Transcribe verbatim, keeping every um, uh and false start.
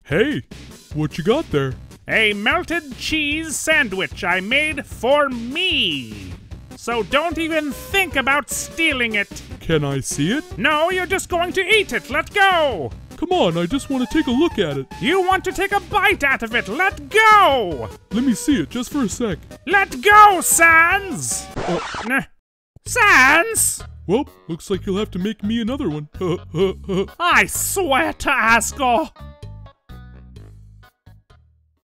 Hey, what you got there? A melted cheese sandwich I made for me. So don't even think about stealing it. Can I see it? No, you're just going to eat it. Let go. Come on, I just want to take a look at it. You want to take a bite out of it. Let go. Let me see it just for a sec. Let go, Sans. Oh. Nah. Sans? Well, looks like you'll have to make me another one. I swear to Asgore,